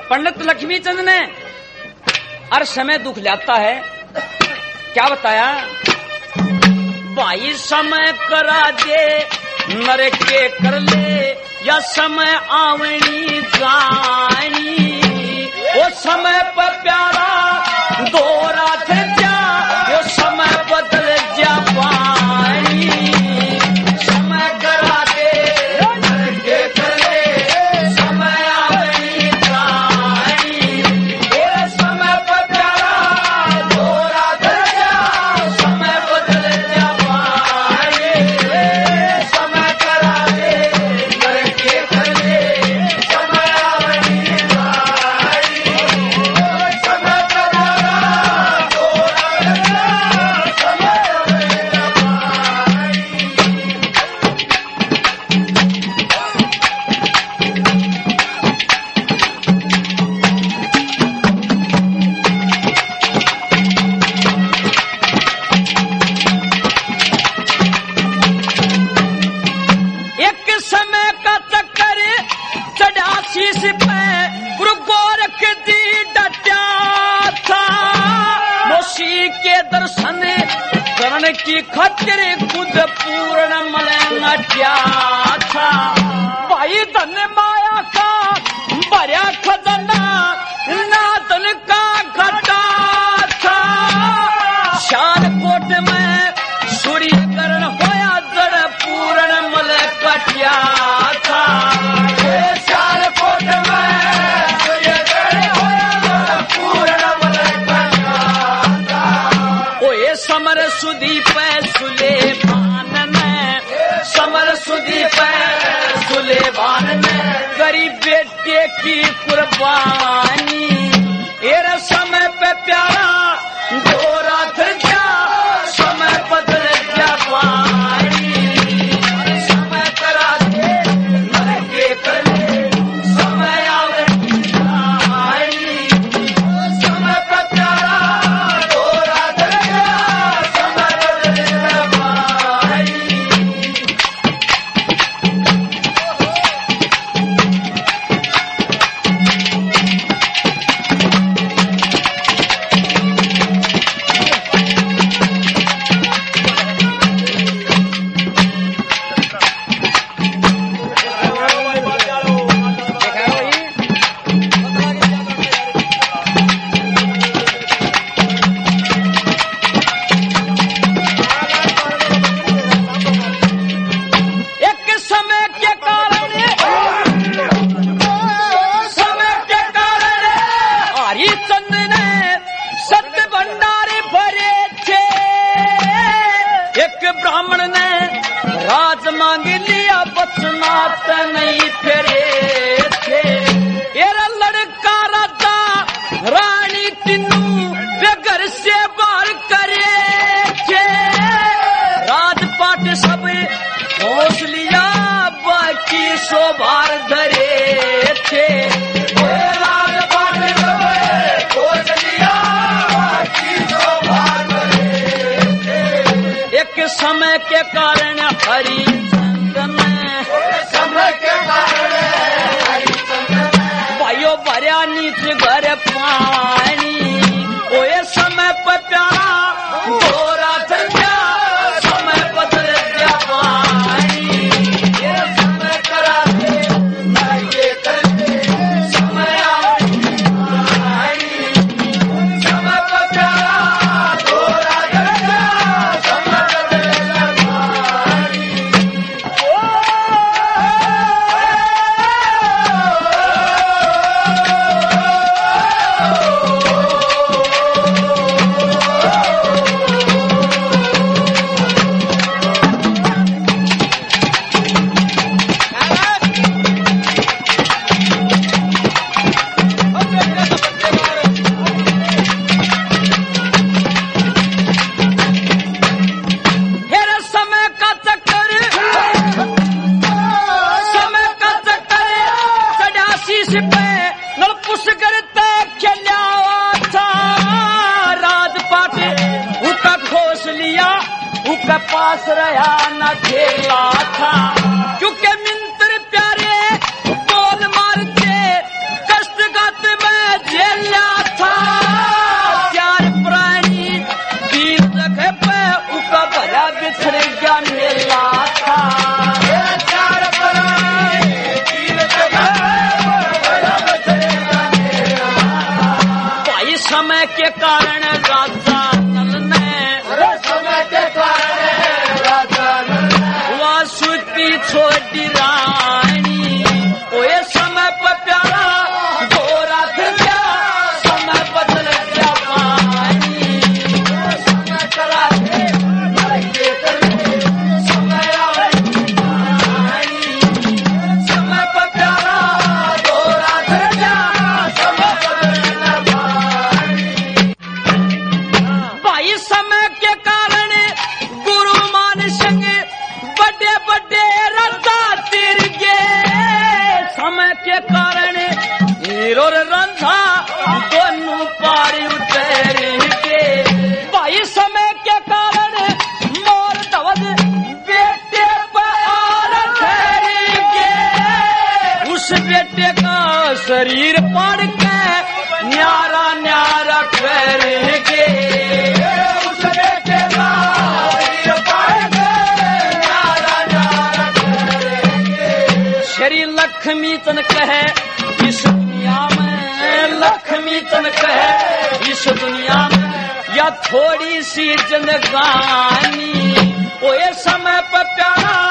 पंडित लक्ष्मीचंद ने हर समय दुख लाता है। क्या बताया? भाई समय करा दे नर के कर ले या समय आवनी जानी, वो समय पर प्यारा दो रात जा, वो समय बदल जा पानी। समय करा दे नर के कर ले समय आवनी जानी, वो समय पर प्यारा दो रात जा, समय बदल जा पानी। समय करा दे नर के कर ले समय आवनी जानी, समय पर प्यारा दो रात जा, समय बदल जा पानी। एक समय का चक्कर चढ़ा शीश पे, गुरु गोरख दी डटा था। मोशी के दर्शन करण की खातिर खुद पूर्ण मलंगट्या था। भाई धन माया का भरा खजाना नादन का घटा था। शानकोट में सूर्यकरण होया जड़ पूर्ण मल कटिया था। शानकोट में सूर्यकरण होया जड़ पूर्ण मल कटिया था। ओए समर सुधी पे सुलेमान ने, समर सुधी पे सुलेमान ने गरीब बेटे की कुर्बानी। एरा समय पे प्यारा दो रात जा, समय बदल जा पानी। समय करा दे नर के कर ले समय आवनी जानी, समय पे प्यारा दो रात जा, समय बदल जा पानी। एक समय के कारण, समय के कारण हरिचंद ने सत्य भंडारे भरे थे। एक ब्राह्मण ने राज मांग लिया, बचनात नहीं फेरे थे। एरा लड़का राजा रानी तीनों वे घर से बाहर करे थे। राजपाट सब होश लिया, बाकी सो बार धरे थे। राजपाट सब होश लिया, बाकी सो बार धरे थे। एक समय के कारण हरिचंद में, समय के कारण हरिचंद में भाइयों भरिया नीच घर पानी। ओए समय पर प्यारा दो रात जा, समय बदल जा पानी। ये समय करा दे नर के कर ले समय आवनी जानी, समय पर प्यारा दो रात जा, समय बदल जा पानी। उसका पास रहा न खेला था, क्योंकि मिंत्र प्यारे बोल मारते कष्ट गाते समय के कारण राजा नल ने समय के कारण राजा वासुकी छोटी रानी ओए समय पर प्यारा गोरा धर्या समय बदल गया पानी समय चला समय समय पर प्यारा गोरा धर्या समय बदल भाई समय के कारण गुरु मान संग बड़े बड़े राजा तिर गे समय के कारण हीरो रंधा दोनों पारी उतर के भाई समय के कारण मोर दवद बेटे पर ठहर के उस बेटे का शरीर पाड़ के न्यारा न्यारा कर के उस बेटे का शरीर पाड़ के न्यारा न्यारा करेंगे। शरीर लक्ष्मी तन कहे इस दुनिया में लक्ष्मी तन कहे इस दुनिया में या थोड़ी सी जिंदगानी ओए समय पर प्यारा